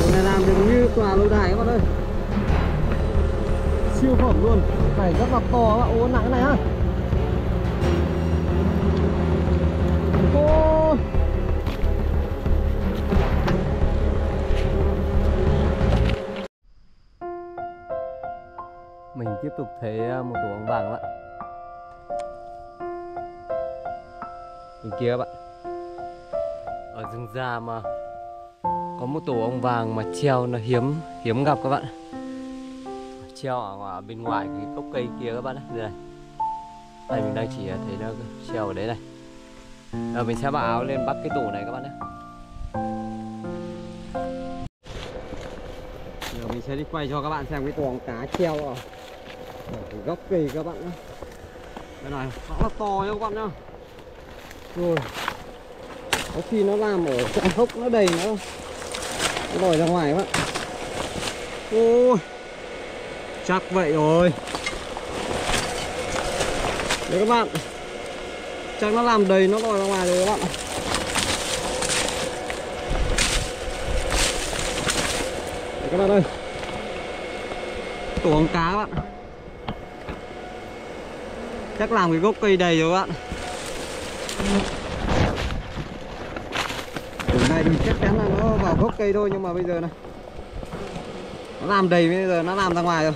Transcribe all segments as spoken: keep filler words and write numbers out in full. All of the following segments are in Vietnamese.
này làm được như tòa lâu đài các bạn ơi, siêu phẩm luôn. Này rất là to các bạn. Ô nặng cái này ha. Ô. Mình tiếp tục thấy một tổ ong vàng các bạn. Bên kia các bạn, ở rừng già mà có một tổ ong vàng mà treo nó hiếm hiếm gặp các bạn. Treo ở, ở bên ngoài cái gốc cây kia các bạn ạ. Đây này. Đây mình đang chỉ thấy nó treo ở đấy này. Giờ mình sẽ mặc áo lên bắt cái tổ này các bạn nhé. Giờ mình sẽ đi quay cho các bạn xem cái tổ ong cá treo ở cái gốc cây các bạn nhé. Đây này, khá là to nha các bạn nhá. Rồi, có khi nó làm ở trong hốc nó đầy nữa, nó lòi ra ngoài các bạn. Ôi, chắc vậy rồi. Đấy các bạn, chắc nó làm đầy, nó lòi ra ngoài rồi các bạn. Đấy các bạn ơi, tổ ong cá các bạn. Chắc làm cái gốc cây đầy rồi các bạn. Tổ này thì chắc chắn là nó vào gốc cây thôi, nhưng mà bây giờ này nó làm đầy, bây giờ nó làm ra ngoài rồi.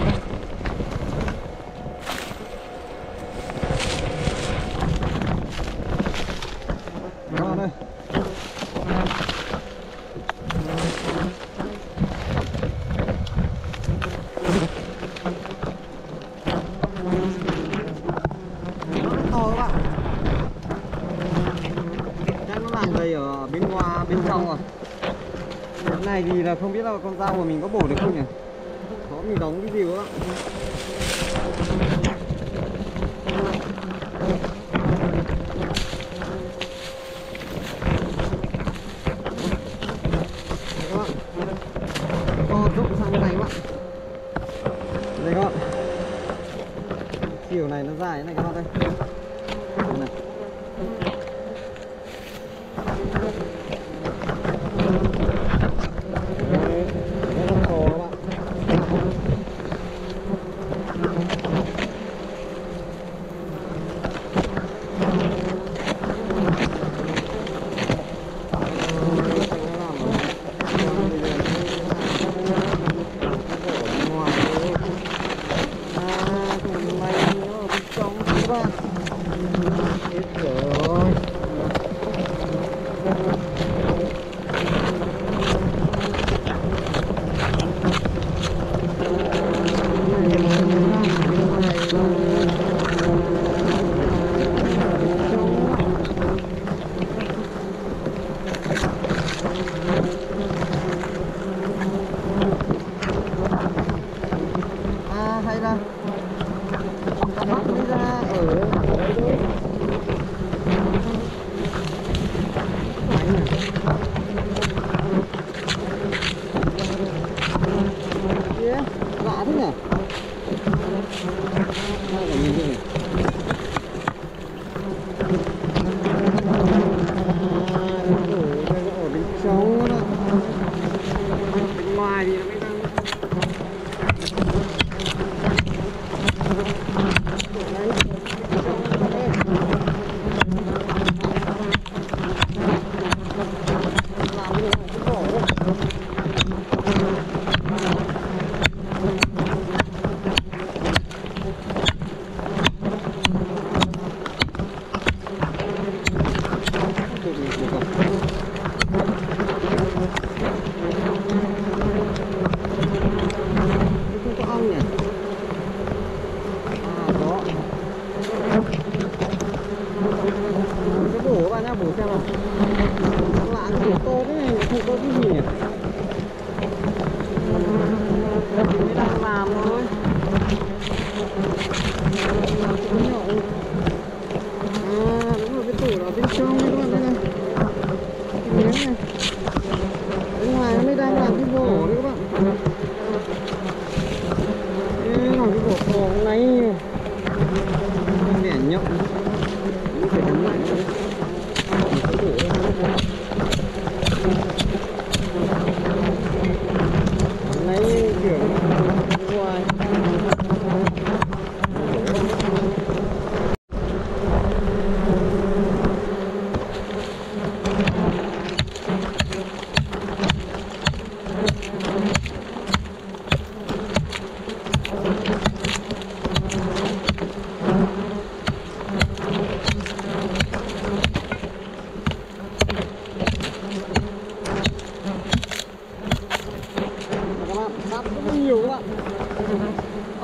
Các bạn ơi, to các bạn. Chắc nó làm đầy ở bên ngoài, bên trong rồi. Cái này thì là không biết là con dao của mình có bổ được không nhỉ? Khó mình đóng cái gì đó. To rộng sang cái này các bạn. Đây các bạn. Chiều này nó dài thế này các bạn ơi. Đây này.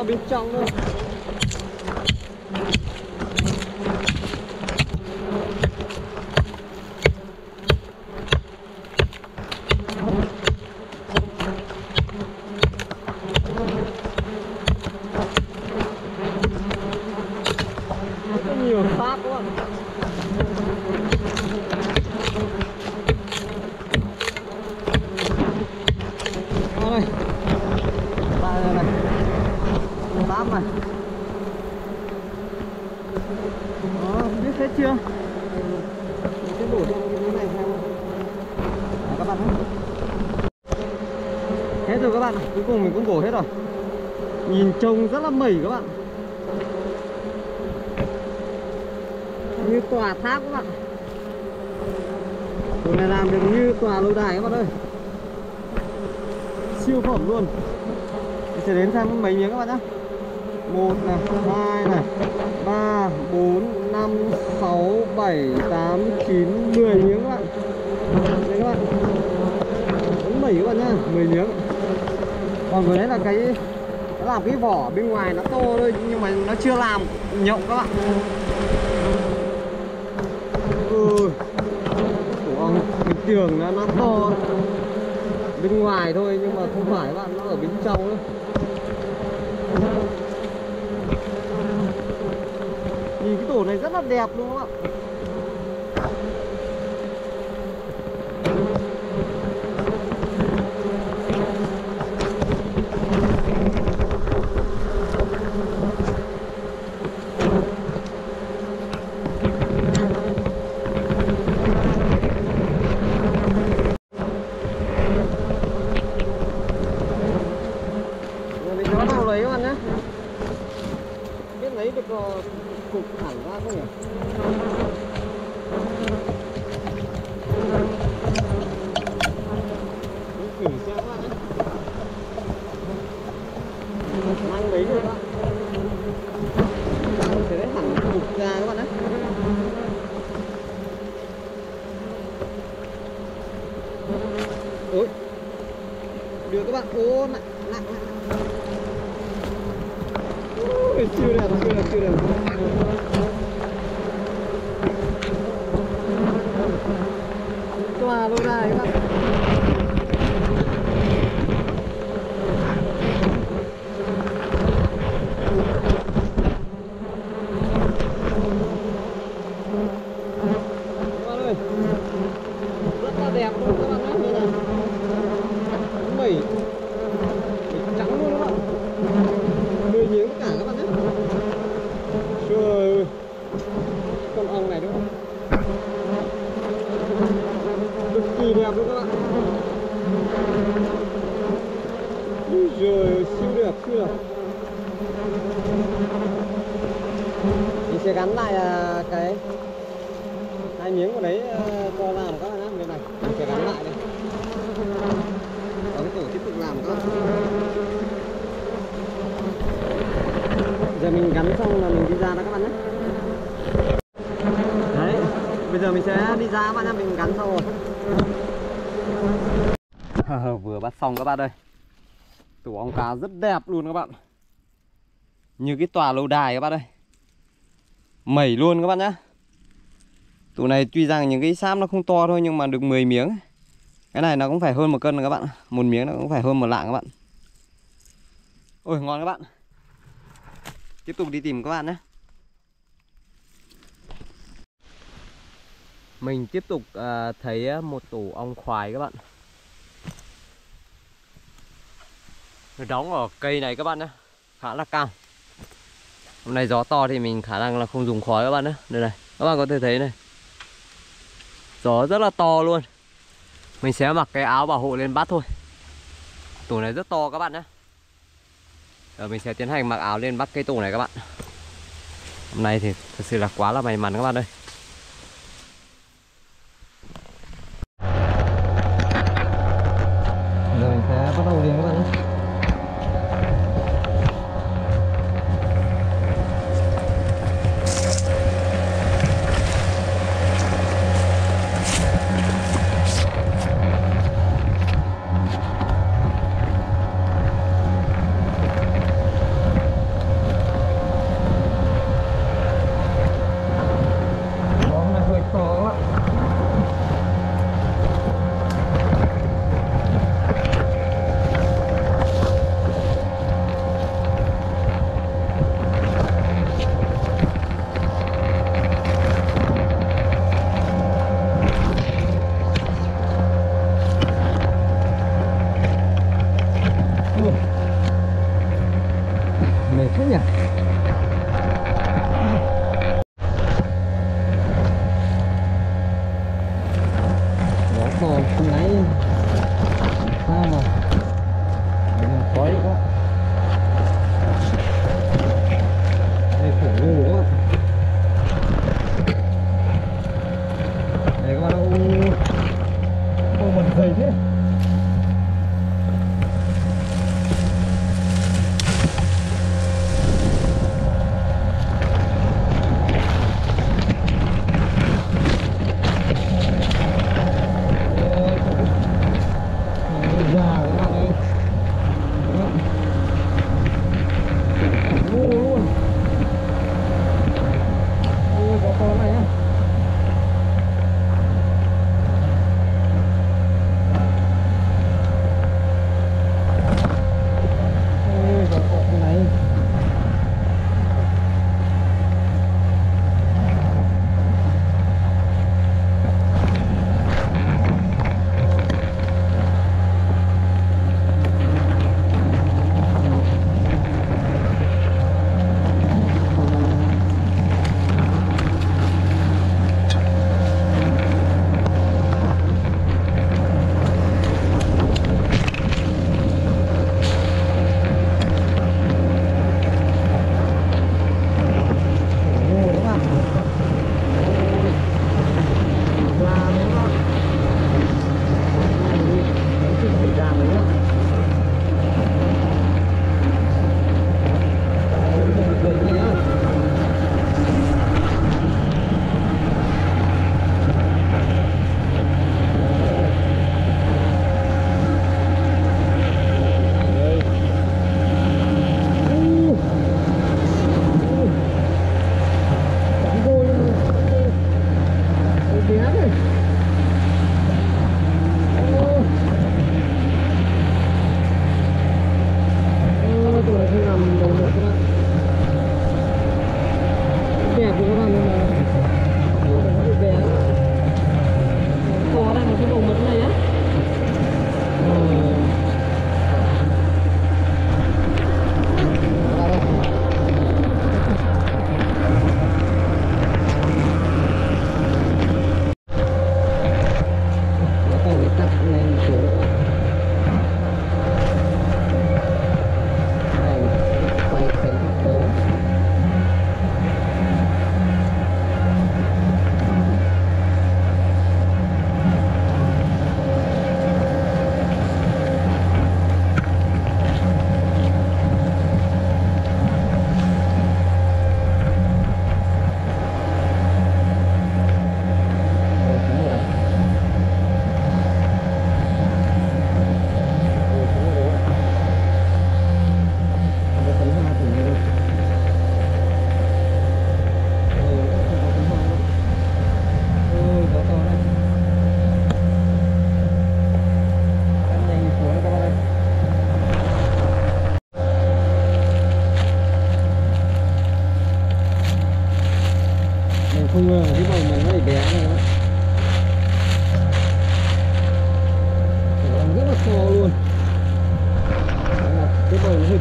bên trong thôi. Rất nhiều pháp các bạn. Đây, ba này này, tám này. Đó, biết hết chưa? Cái đổ trong cái này xem. Đó, các bạn thấy. Hết rồi các bạn, cuối cùng mình cũng đổ hết rồi. Nhìn trông rất là mẩy các bạn. Như tòa tháp các bạn. Tòa này làm được như tòa lâu đài các bạn ơi. Siêu phẩm luôn. Mình sẽ đến xem mấy miếng các bạn nhé. Một này, hai này, ba, bốn, năm, sáu, bảy, tám, chín, mười miếng các bạn. Đây các bạn. Vẫn bảy các bạn nhá, mười miếng. Còn vừa đấy là cái nó làm cái vỏ bên ngoài nó to thôi nhưng mà nó chưa làm nhộng các bạn. Ừ. Của ông bình thường nó, nó to bên ngoài thôi nhưng mà không phải các bạn, nó ở bên trong nữa. Nhìn cái tổ này rất là đẹp luôn các bạn. Rồi mình sẽ bắt đầu lấy các bạn nhé. Biết lấy được cục hẳn ra không nhỉ? Thử xem các bạn nhé. Mang lấy được các bạn. Mình sẽ lấy hẳn cục ra các bạn nhé. Ôi, được các bạn. Ô, nặng nặng nặng. Ôi, siêu đẹp, siêu đẹp, siêu đẹp. Tòa lâu đài các bạn. Các bạn ơi, rất là đẹp luôn các bạn nhé. Đây này, mẩy trắng luôn các bạn. Mười miếng tất cả các bạn nhé. Trời ơi, con ong này đúng không? Cực kỳ đẹp luôn các bạn. Úi giời, siêu đẹp, siêu đẹp. Mình sẽ gắn lại cái hai miếng của đấy cho làm các bạn nhé. Bên này mình sẽ gắn lại đây. Có cái tổ tiếp tục làm các bạn. Giờ mình gắn xong là mình đi ra đó các bạn nhé. Đấy, bây giờ mình sẽ đi ra các bạn nhé, mình gắn xong rồi. Vừa bắt xong các bạn ơi. Tổ ong cá rất đẹp luôn các bạn. Như cái tòa lâu đài các bạn ơi. Mẩy luôn các bạn nhé. Tụ này tuy rằng những cái sáp nó không to thôi nhưng mà được mười miếng. Cái này nó cũng phải hơn một cân rồi các bạn. Một miếng nó cũng phải hơn một lạng các bạn. Ôi ngon các bạn. Tiếp tục đi tìm các bạn nhé. Mình tiếp tục à, thấy một tổ ong khoài các bạn. Nó đóng ở cây này các bạn nhé. Khá là cao. Hôm nay gió to thì mình khả năng là không dùng khói các bạn nhé. Đây này, các bạn có thể thấy này. Gió rất là to luôn. Mình sẽ mặc cái áo bảo hộ lên bắt thôi. Tổ này rất to các bạn nhé. Giờ mình sẽ tiến hành mặc áo lên bắt cây tổ này các bạn. Hôm nay thì thật sự là quá là may mắn các bạn ơi. Giờ mình sẽ bắt đầu liền các bạn nhé.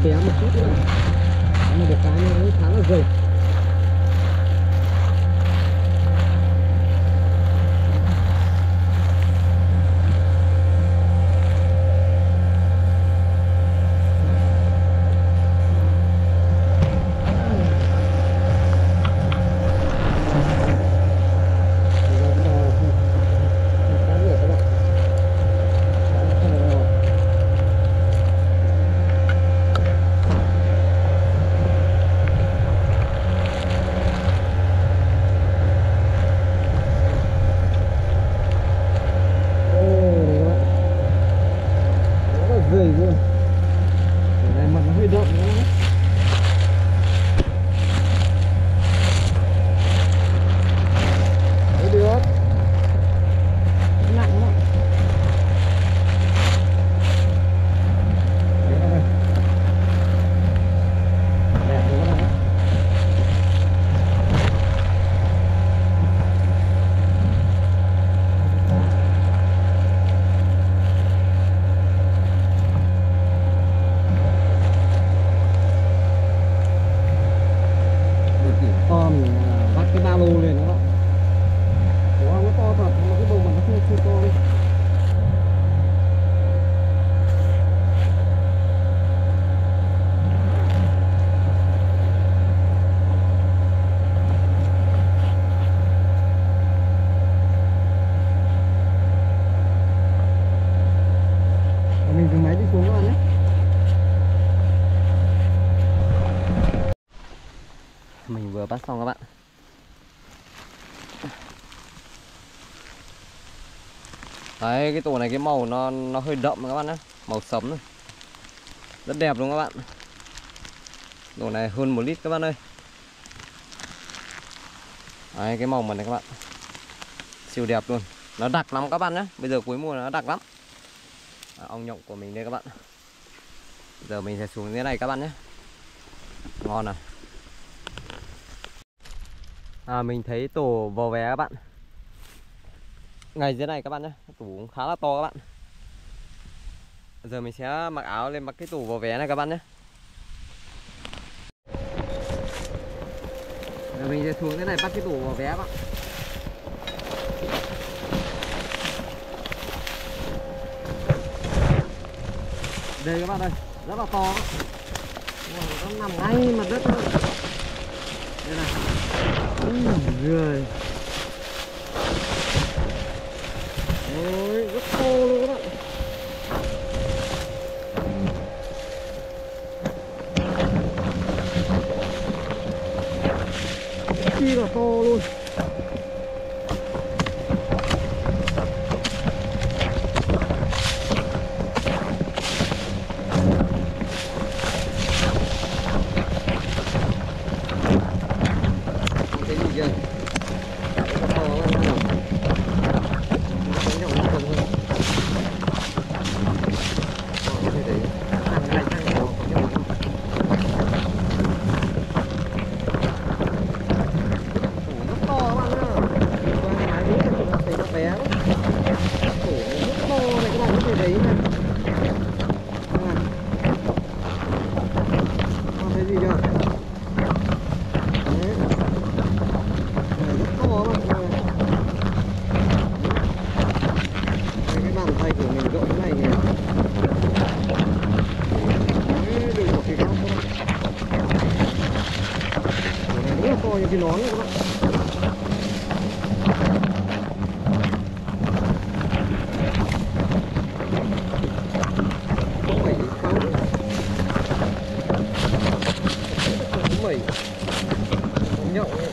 bé một chút nữa. Nhưng được cái nó khá là dày. Rời luôn. Cái này mặt nó hơi đậm nữa. Đấy được. Nặng lắm. Đẹp đúng không ạ? Con bắt cái ba lô lên đó. Ủa nó to thật, mà cái bầu mà nó không chưa to đi. Mình dùng máy đi xuống các bạn nhé. Mình vừa bắt xong các bạn. Đấy, cái tổ này cái màu nó nó hơi đậm các bạn nhé, màu sẫm này. Rất đẹp đúng không các bạn? Tổ này hơn một lít các bạn ơi. Đấy, cái màu mật này các bạn. Siêu đẹp luôn. Nó đặc lắm các bạn nhé. Bây giờ cuối mùa nó đặc lắm. À, ong nhộng của mình đây các bạn. Giờ mình sẽ xuống dưới này các bạn nhé. Ngon này. À, mình thấy tổ vò vé các bạn. Ngay dưới này các bạn nhé. Tổ cũng khá là to các bạn. Giờ mình sẽ mặc áo lên mặc cái tổ vò vé này các bạn nhé. Giờ mình sẽ xuống dưới này bắt cái tổ vò vé các bạn. Đây các bạn ơi, rất là to. Nó nằm ngay mặt đất luôn. Đây này. Rồi. Ôi, rất to luôn các bạn. Chi là to luôn. Cái gì kìa? To lắm nào. Những cái nón này các bạn. Có bảy sáu. Có bảy. Có nhậu này.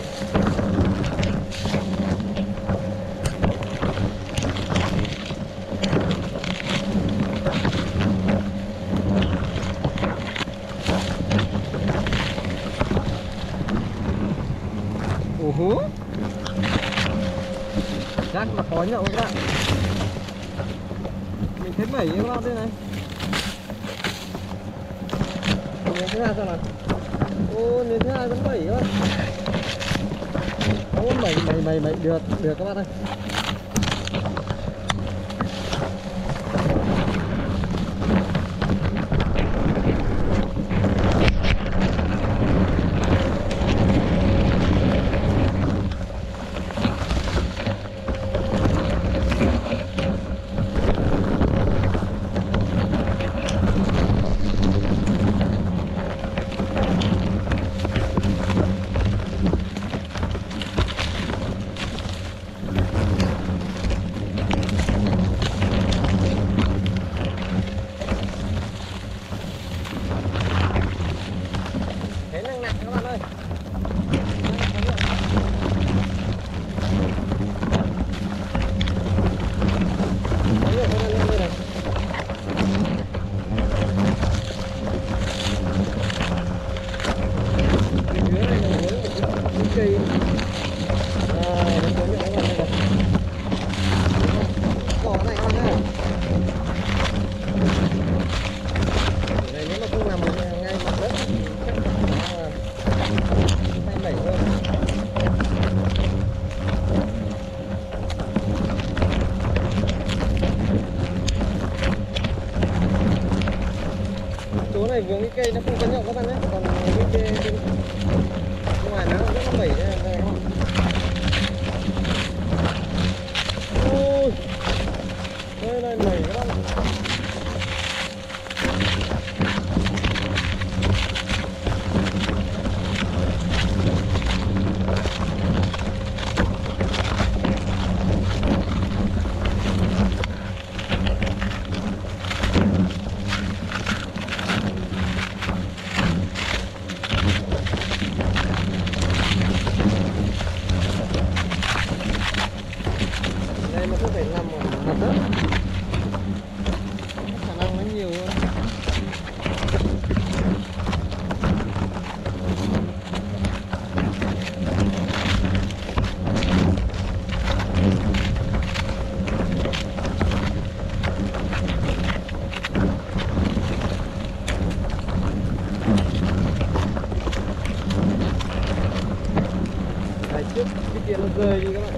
Ủa? Chắc là có nhậu các bạn. Mình thấy bảy các bạn đây này. Nhìn thứ hai sao nào? Ô, nhìn thứ hai vẫn bảy các bạn. Có bảy bảy bảy bảy được được các bạn ơi. Chỗ này vướng cái cây nó không cân nhậu các bạn nhé. Còn cái cây bên ngoài nó rất là mẩy đây này các bạn. Ôi, đây này mẩy các bạn ạ. Đây nó không phải nằm ở mặt đất, khả năng nó nhiều hơn. Đây trước cái kia nó rơi đi các bạn.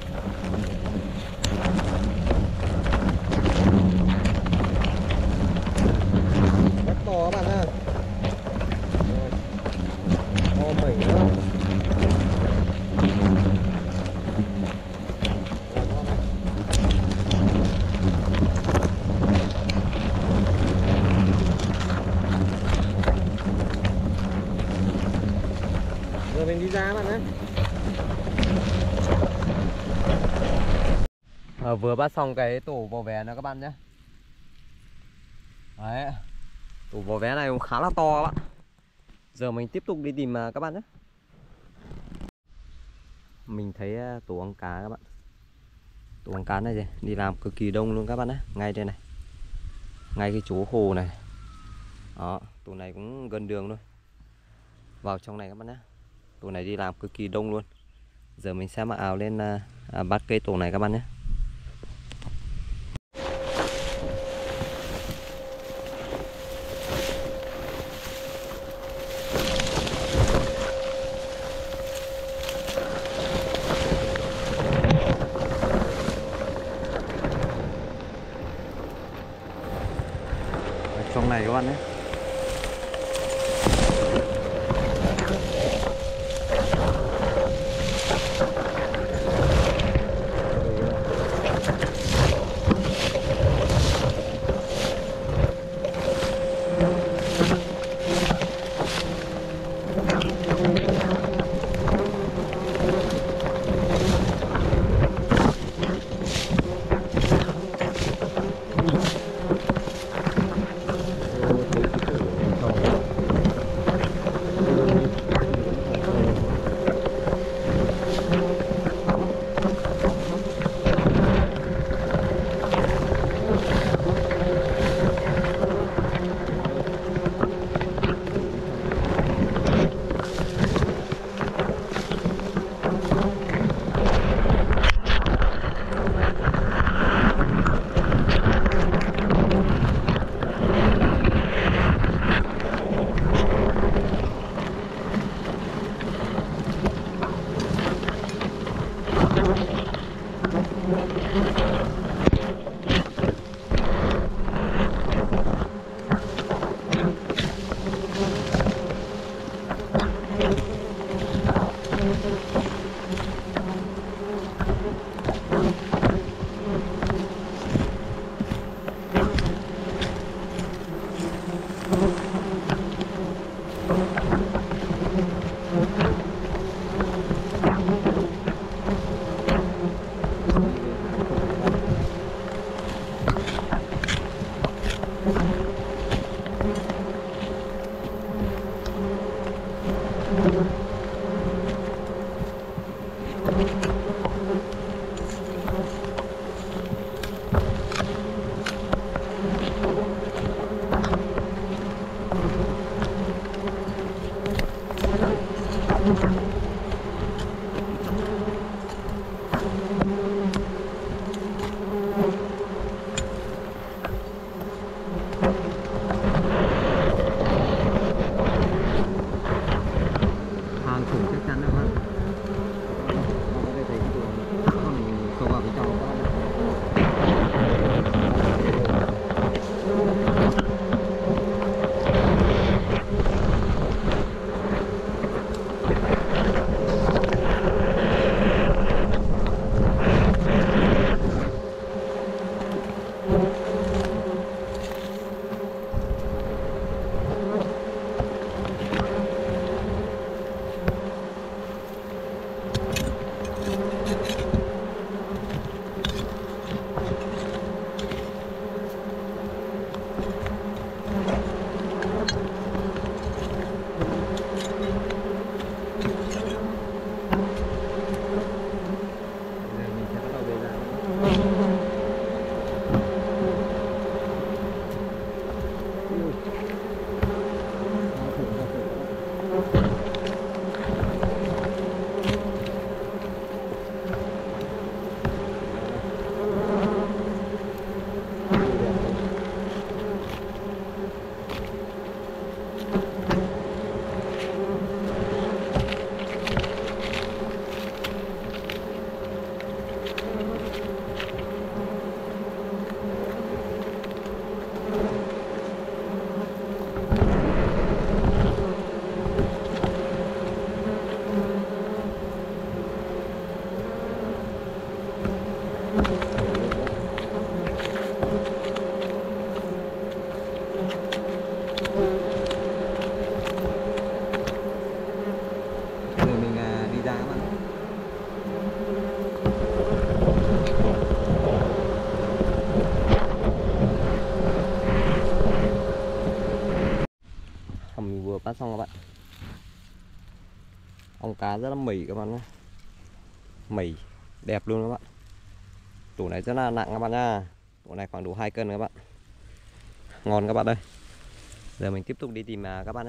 Rất to các bạn ha. Rồi. To mẩy nữa. Giờ mình đi ra các bạn nhé. À, vừa bắt xong cái tổ vỏ vé nữa các bạn nhé. Đấy, tổ vỏ vé này cũng khá là to các bạn. Giờ mình tiếp tục đi tìm các bạn nhé. Mình thấy tổ ong cá các bạn. Tổ ong cá này đi làm cực kỳ đông luôn các bạn nhé. Ngay đây này, ngay cái chỗ hồ này. Đó, tổ này cũng gần đường luôn. Vào trong này các bạn nhé. Tổ này đi làm cực kỳ đông luôn. Giờ mình sẽ mặc áo lên à, bắt cây tổ này các bạn nhé. Ở trong này các bạn nhé. Hàng thủng chắc chắn rồi các bạn. Có thể thấy cái đường sâu vào bên trong các bạn nhé. Giờ mình à, đi ra các bạn. Mình vừa bắt xong các bạn. Ong cá rất là mẩy các bạn nhé. Mẩy đẹp luôn các bạn. Tủ này rất là nặng các bạn nha. Tủ này khoảng đủ hai cân các bạn. Ngon các bạn ơi. Giờ mình tiếp tục đi tìm các bạn nhé.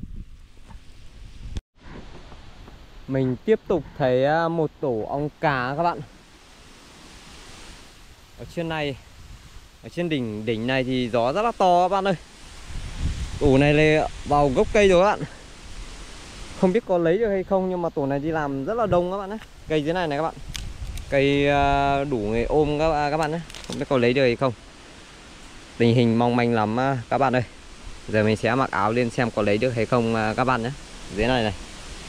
Mình tiếp tục thấy một tổ ong cá các bạn. Ở trên này, ở trên đỉnh đỉnh này thì gió rất là to các bạn ơi. Tổ này là vào gốc cây rồi các bạn. Không biết có lấy được hay không, nhưng mà tổ này đi làm rất là đông các bạn nhé. Cây dưới này này các bạn. Cây đủ người ôm các, các bạn nhé. Không biết có lấy được hay không. Tình hình mong manh lắm các bạn ơi. Giờ mình sẽ mặc áo lên xem có lấy được hay không các bạn nhé. Dưới này này.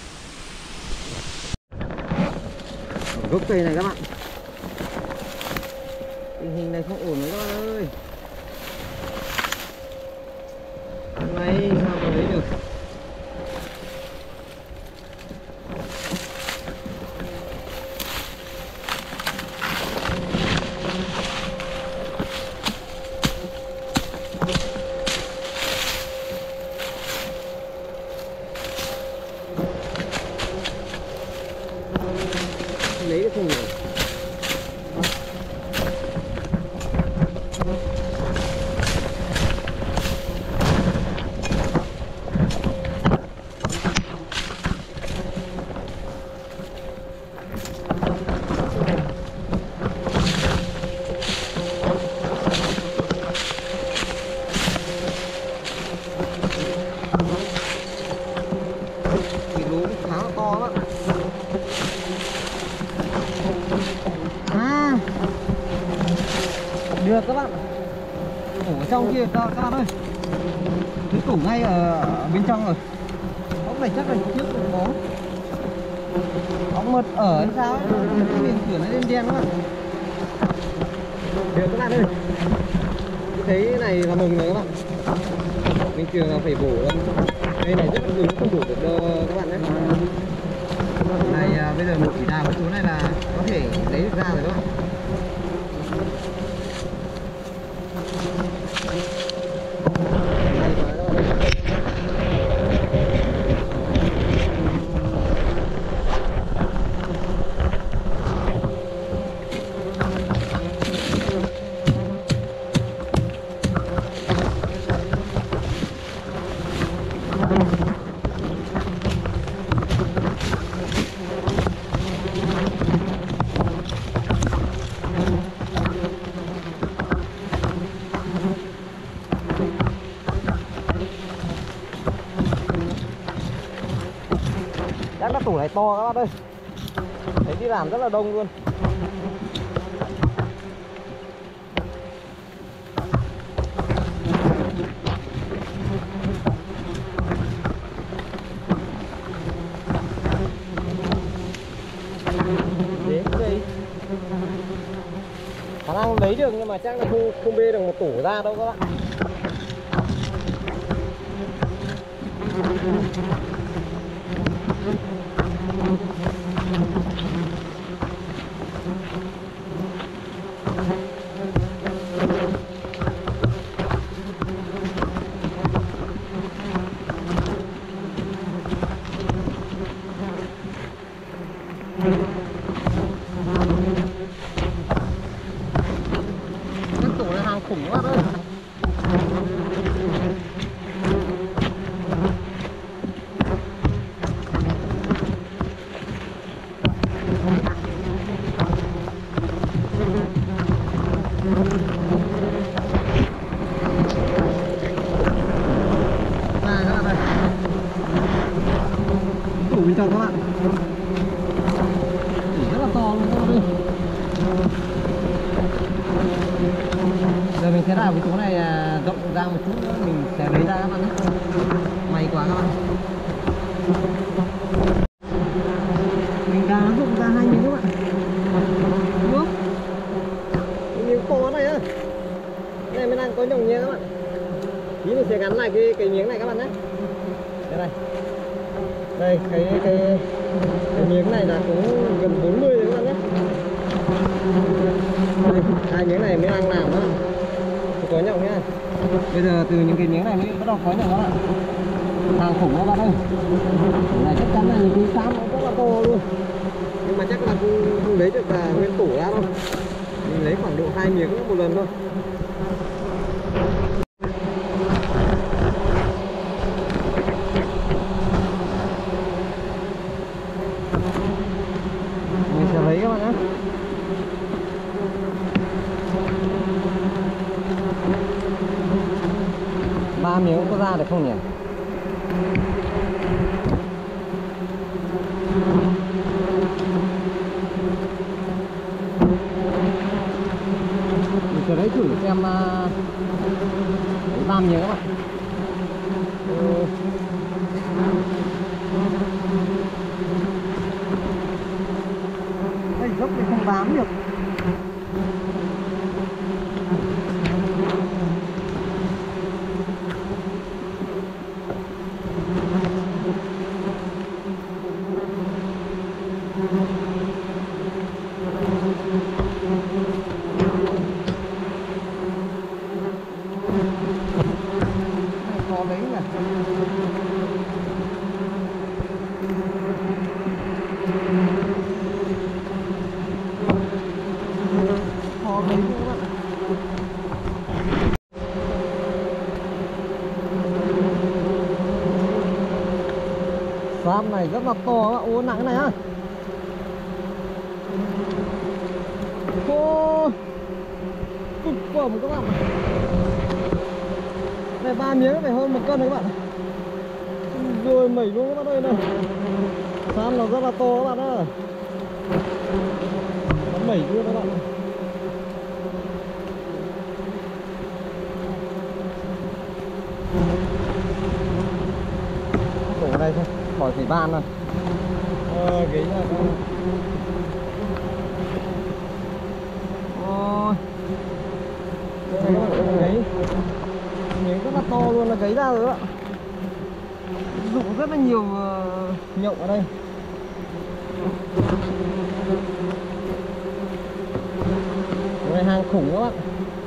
Gốc cây này các bạn. Tình hình này không ổn nữa các bạn ơi. Hôm nay sao có lấy được. Lấy được không nhỉ? Cái lúa khá là to đó. À, được các bạn. Ở trong kia các, các bạn ơi. Cái củ ngay ở bên trong rồi. Ốc này chắc là trước cũng có. Ốc mật ở hay sao ấy. Cái miền cửa nó đen đen các bạn. Được các bạn ơi. Thấy cái này là mừng rồi các bạn. Bình thường là phải bổ. Đây này rất là mừng, không bổ được đâu các bạn nhé. Này à, bây giờ mình chỉ đào cái số này là có thể lấy được ra rồi các bạn. Chắc là tủ này to các bạn ơi. Thấy đi làm rất là đông luôn. Đến đây khả năng lấy được, nhưng mà chắc là không, không bê được một tủ ra đâu các bạn. Cái tủ này hàng khủng quá đấy. nhìn cho các bạn. Rất là to luôn các bạn ơi. Giờ mình sẽ đào cái chỗ này rộng ra một chút nữa mình sẽ lấy ra các bạn nhé. May quá các bạn. Mình đào nó rộng ra hai miếng các bạn. Đúng không? Miếng to này á. Cái này mới đang có nhồng nhé các bạn. Tí mình sẽ gắn lại cái cái miếng này các bạn nhé. Đây này. Đây cái cái cái miếng này là cũng gần bốn mươi rồi các bạn nhé. Đây, hai miếng này mới đang làm đó. Có nhộng nhá. Bây giờ từ những cái miếng này mới bắt đầu có nhộng các bạn. Hàng khủng các bạn ơi. Cái này chắc chắn là những cái xám nó rất là to luôn. Nhưng mà chắc là không, không lấy được là nguyên tủ ra đâu. Mình lấy khoảng độ hai miếng một lần thôi. Mình sẽ lấy các bạn nhé. Ba miếng có ra được không nhỉ? Mình sẽ lấy thử xem uh, ba miếng các bạn. Ừ. Đây dốc thì không bám được. Khó lấy nhỉ. Khó lấy các bạn. Xám này rất là to á. Ô nặng cái này á. Ô cực phẩm các bạn. Này ba miếng phải hơn một cân đấy các bạn. Rồi mẩy luôn các bạn ơi này. Xám nó rất là to các bạn ơi. Nó mẩy luôn các bạn. Đổ vào đây thôi, khỏi thủy ban rồi. Ờ, ghế là con. Ôi. Đây các bạn, gáy. Miếng rất là to luôn là gáy ra rồi ạ. Dụng rất là nhiều uh, nhộng ở đây. Đây hàng khủng các bạn.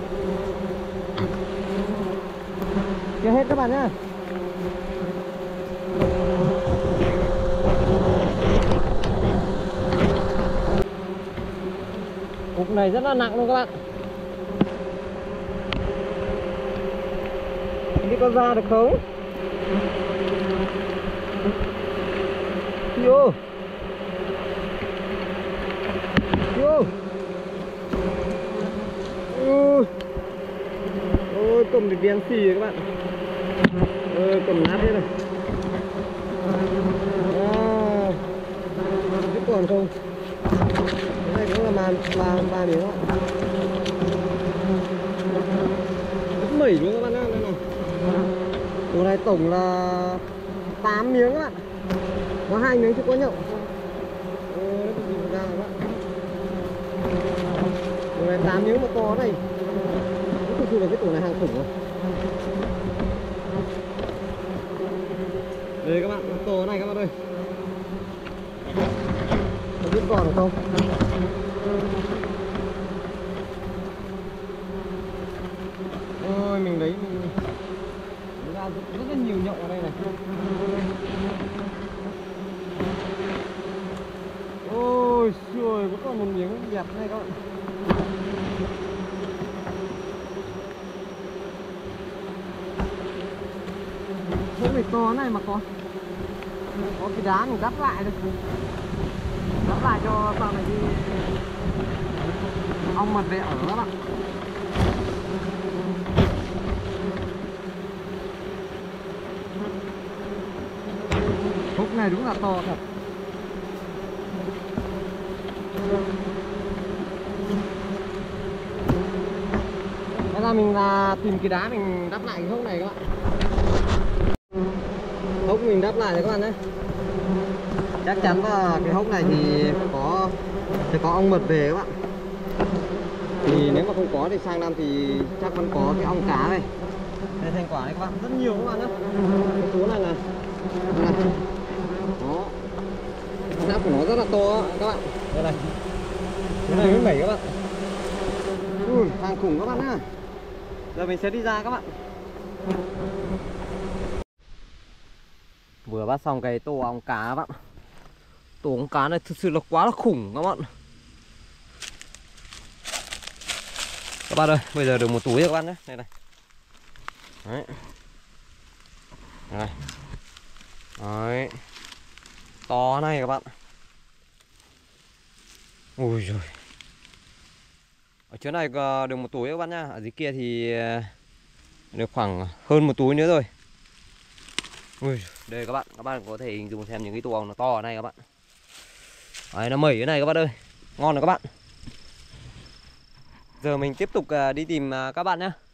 Chưa hết các bạn nhá. Cục này rất là nặng luôn các bạn. Không biết có ra được không? Vô. Vô. Ôi. Ôi cầm được đen xì rồi các bạn. Ôi cầm nát hết rồi. À, biết còn không? Cái này cũng là ba ba ba miếng ạ. Rất mẩy luôn các bạn ạ. Đây này. Chỗ này tổng là tám miếng các bạn. Có hai miếng chưa có nhậu. Ôi nó bị dìm ra các bạn. Chỗ này tám miếng mà to này. Thực sự là cái tủ này hàng khủng rồi. Đây các bạn, nó to này các bạn ơi. Không biết còn không? Ôi mình lấy mình ra rất là nhiều nhộng ở đây này. Ôi trời, có còn một miếng đẹp này các bạn. Không phải to này mà có có cái đá mình đắp lại được, đắp lại cho sau này đi ong mật về ở các bạn. Húc này đúng là to thật. Bây giờ mình là tìm cái đá mình đắp lại cái hốc này các bạn. Hốc mình đắp lại rồi các bạn nhé. Chắc chắn là cái hốc này thì có sẽ có ong mật về các bạn. Thì nếu mà không có thì sang năm thì chắc vẫn có cái ong cá này. Đây thành quả này các bạn, rất nhiều các bạn nhé. Cái số này là này. Đó. Nắp của nó rất là to các bạn. Đây này. Cái này mới mẩy các bạn. Ui, hàng khủng các bạn nhá. Giờ mình sẽ đi ra các bạn. Vừa bắt xong cái tổ ong cá các bạn. Tổ ong cá này thực sự là quá là khủng các bạn. Các bạn ơi, bây giờ được một túi rồi các bạn nhé. Đây này. Đấy. Đây. Đấy. To này các bạn. Ui giời. Ở chỗ này được một túi các bạn nhá. Ở dưới kia thì được khoảng hơn một túi nữa rồi. Ui, đây các bạn, các bạn có thể hình dung xem những cái tổ ong nó to ở này các bạn. Đấy, nó mẩy cái này các bạn ơi. Ngon rồi các bạn. Giờ mình tiếp tục đi tìm các bạn nhé.